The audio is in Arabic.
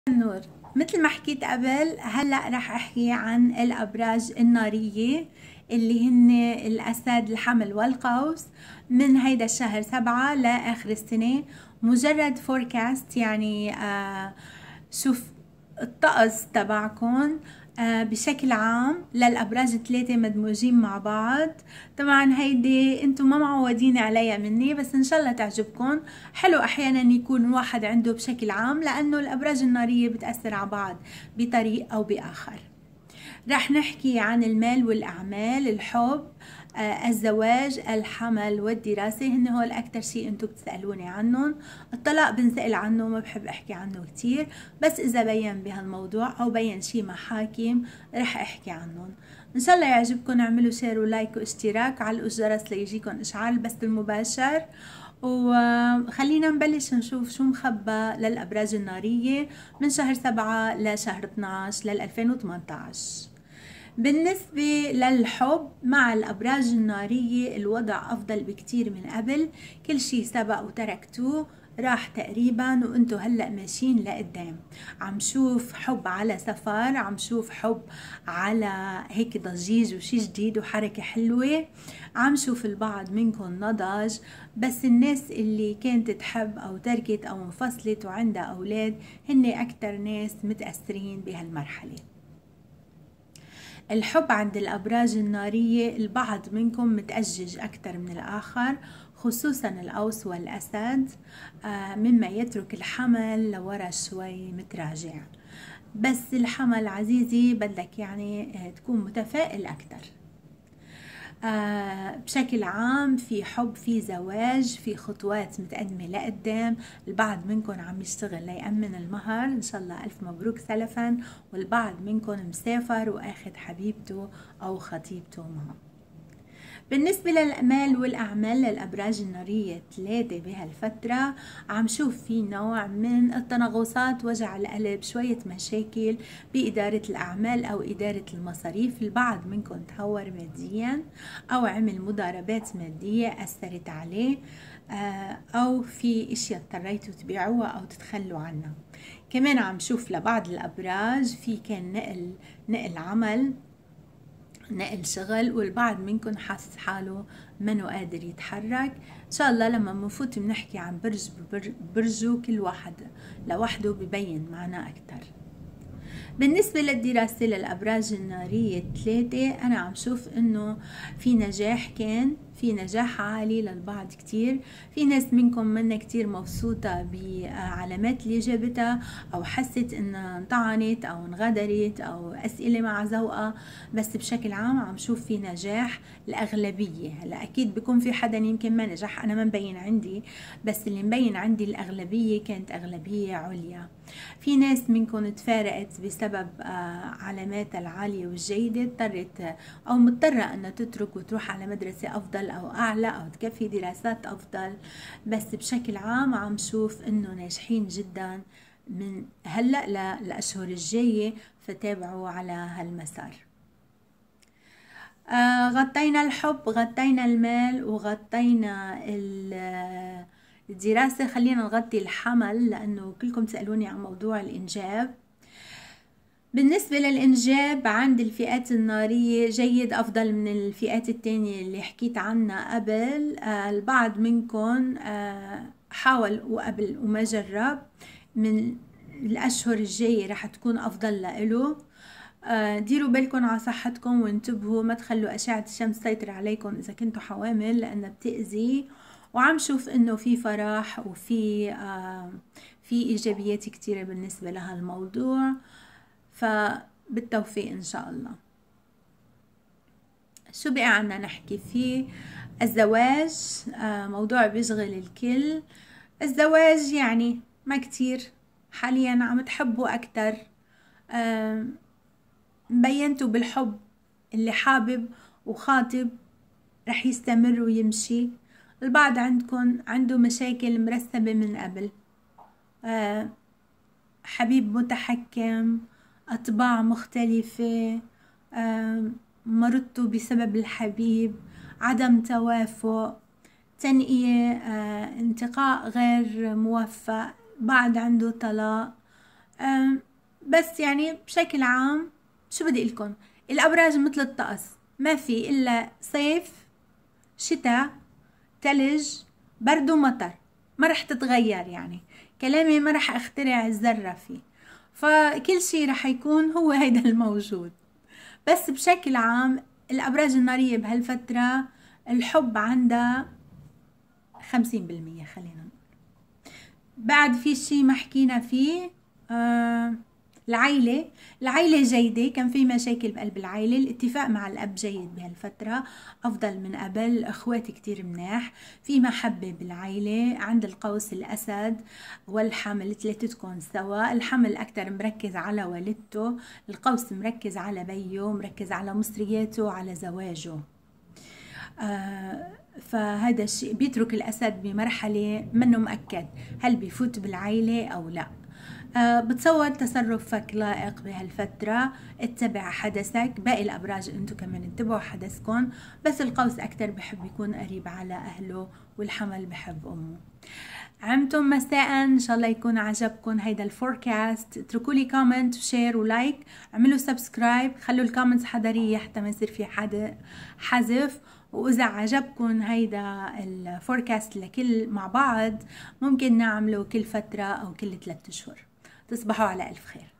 النور. مثل ما حكيت قبل، هلأ رح أحكي عن الأبراج النارية اللي هن الأسد، الحمل والقوس، من هيدا الشهر 7 لآخر السنة. مجرد فوركاست، يعني شوف الطقس تبعكم بشكل عام للأبراج الثلاثة مدموجين مع بعض. طبعا هيدي انتم ما معودين عليها مني، بس ان شاء الله تعجبكم. حلو احيانا يكون واحد عنده بشكل عام، لانه الأبراج النارية بتأثر على بعض بطريق او بآخر. رح نحكي عن المال والأعمال، الحب، الزواج، الحمل والدراسة. هن هول أكتر شيء أنتم بتسألوني عنهم. الطلاق بنسأل عنه، ما بحب أحكي عنه كتير، بس إذا بين بهالموضوع أو بين شي محاكم رح أحكي عنهم. إن شاء الله يعجبكم. اعملوا شير ولايك واشتراك، علقوا الجرس ليجيكم إشعار البث المباشر. وخلينا نبلش نشوف شو مخبى للأبراج النارية من شهر 7 لشهر 12 لل 2018. بالنسبة للحب مع الأبراج النارية الوضع أفضل بكتير من قبل. كل شي سبق وتركتوه راح تقريبا، وانتو هلأ ماشيين لقدام. عم شوف حب على سفر، عم شوف حب على هيك ضجيج وشي جديد وحركة حلوة. عم شوف البعض منكم نضج، بس الناس اللي كانت تحب أو تركت أو انفصلت وعندها أولاد هن أكتر ناس متأثرين بهالمرحلة. الحب عند الأبراج النارية البعض منكم متأجج أكثر من الآخر، خصوصا القوس والأسد، مما يترك الحمل لورا شوي متراجع. بس الحمل عزيزي بدك يعني تكون متفائل أكثر. بشكل عام في حب، في زواج، في خطوات متقدمة لقدام. البعض منكم عم يشتغل ليأمن المهر، إن شاء الله ألف مبروك سلفا. والبعض منكم مسافر وأخذ حبيبته أو خطيبته معه. بالنسبة للأمال والأعمال للأبراج النارية 3 بهالفترة، عم شوف في نوع من التنغصات، وجع القلب، شوية مشاكل بإدارة الأعمال أو إدارة المصاريف. البعض منكم تهور ماديا أو عمل مضاربات مادية أثرت عليه، أو في إشياء اضطريتوا تبيعوها أو تتخلوا عنها. كمان عم شوف لبعض الأبراج في كان نقل عمل، نقل شغل، والبعض منكم حاسس حاله منو قادر يتحرك. ان شاء الله لما بنفوت بنحكي عن برجه كل واحد لوحده ببين معنا اكتر. بالنسبة للدراسة للأبراج النارية 3، أنا عم شوف إنه في نجاح، كان في نجاح عالي للبعض كتير. في ناس منكم منا كتير مبسوطة بعلامات اللي جابتها، أو حست إنها انطعنت أو انغدرت أو أسئلة مع ذوقها. بس بشكل عام عم شوف في نجاح الأغلبية. هلا أكيد بيكون في حدا يمكن ما نجح، أنا ما مبين عندي، بس اللي مبين عندي الأغلبية كانت أغلبية عليا. في ناس منكم تفارقت بسبب علاماتها العالية والجيدة، اضطرت أو مضطرة أنها تترك وتروح على مدرسة أفضل أو أعلى أو تكفي دراسات أفضل. بس بشكل عام عم شوف أنه ناجحين جدا من هلأ للأشهر الجاية، فتابعوا على هالمسار. غطينا الحب، غطينا المال، وغطينا الدراسة. خلينا نغطي الحمل، لأنه كلكم تسألوني عن موضوع الإنجاب. بالنسبة للإنجاب عند الفئات النارية جيد، أفضل من الفئات التانية اللي حكيت عنها قبل. البعض منكم حاول وقبل وما جرب. من الأشهر الجاية رح تكون أفضل لإله. ديروا بالكم على صحتكم وانتبهوا، ما تخلوا أشعة الشمس تسيطر عليكم إذا كنتوا حوامل، لأنها بتأذي. وعم شوف إنه في فرح وفي في إيجابيات كتيرة بالنسبة لها الموضوع، فبالتوفيق إن شاء الله. شو بقى عنا نحكي فيه؟ الزواج، موضوع بيشغل الكل. الزواج يعني ما كتير حاليا عم تحبوا أكتر، بينتوا بالحب. اللي حابب وخاطب رح يستمر ويمشي. البعض عندكم عنده مشاكل مرسبة من قبل، حبيب متحكم، أطباع مختلفة، مرضتوا بسبب الحبيب، عدم توافق، تنقية، انتقاء غير موفق، بعض عنده طلاق. بس يعني بشكل عام شو بدي لكم، الأبراج مثل الطقس، ما في إلا صيف شتاء تلج برد ومطر، ما رح تتغير. يعني كلامي ما رح اخترع الذرة فيه، فكل شي رح يكون هو هيدا الموجود. بس بشكل عام الأبراج النارية بهالفترة الحب عندها 50%، خلينا نقول. بعد في شي ما حكينا فيه، العيلة جيدة، كان في مشاكل بقلب العيلة، الاتفاق مع الأب جيد بهالفترة أفضل من قبل، الأخوات كتير مناح، في محبة بالعيلة. عند القوس الأسد والحمل ثلاثتكم سوا، الحمل أكتر مركز على والدته، القوس مركز على بيه، مركز على مصرياته، على زواجه. فهذا الشيء بيترك الأسد بمرحلة منه مؤكد هل بيفوت بالعيلة أو لا. بتصور تصرفك لائق بهالفترة، اتبع حدثك. باقي الأبراج انتو كمان اتبعوا حدثكم، بس القوس أكتر بحب يكون قريب على أهله، والحمل بحب أمه. عمتم مساء، ان شاء الله يكون عجبكم هيدا الفوركاست. اتركوا لي كومنت وشير ولايك، اعملوا سبسكرايب، خلوا الكومنتس حضريه حتى ما يصير في حذف. واذا عجبكم هيدا الفوركاست لكل مع بعض، ممكن نعمله كل فتره او كل 3 اشهر. تصبحوا على الف خير.